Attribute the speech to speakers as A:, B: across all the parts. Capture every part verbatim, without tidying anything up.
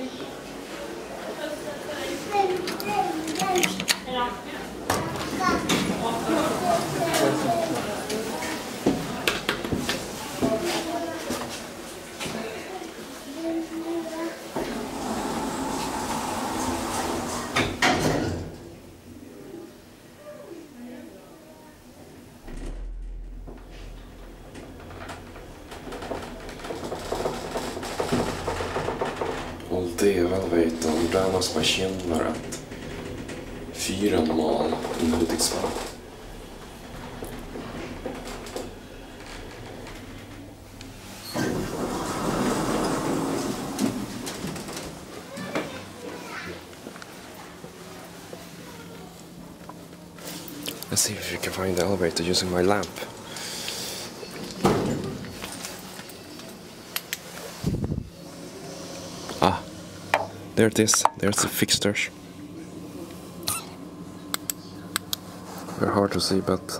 A: All the elevator brännas man känner att fyren mal in Hudiksvall. Let's see if you can find the elevator using my lamp. Ah, there it is. There's the fixtures. Very hard to see, but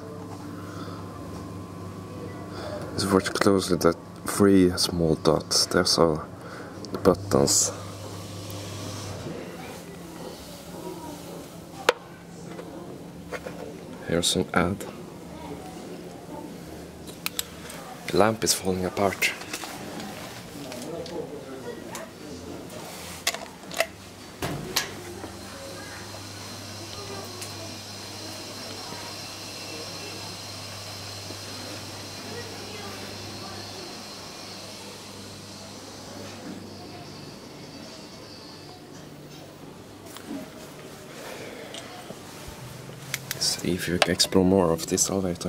A: it's watch closely that three small dots. There's all the buttons. Here's an ad. The lamp is falling apart. See if you can explore more of this elevator.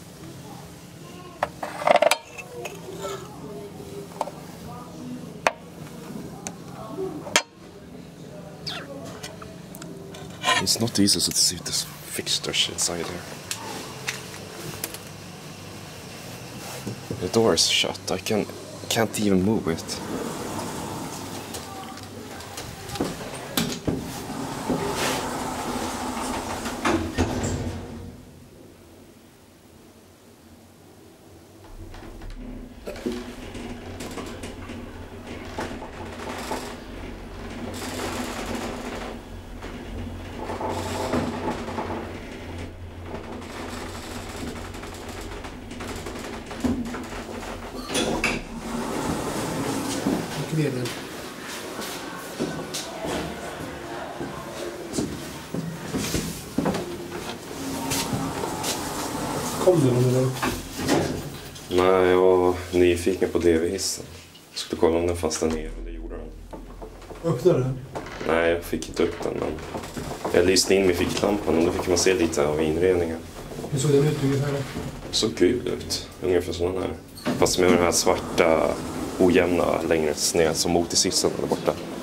A: It's not easy to see the fixtures inside here. The door is shut. I can can't even move it.
B: Leden. Kom du någon eller?
A: Nej, jag var nyfiken på D V-hissen. Jag skulle kolla om den fanns där nere, och det gjorde den.
B: Öppnade den?
A: Nej, jag fick inte upp den, men jag lyste in med ficklampan och då fick man se lite av inredningen.
B: Hur såg den ut ungefär?
A: Så gul ut, ungefär sån här. Fast med den här svarta ojämna längre ner som motorsissen där borta.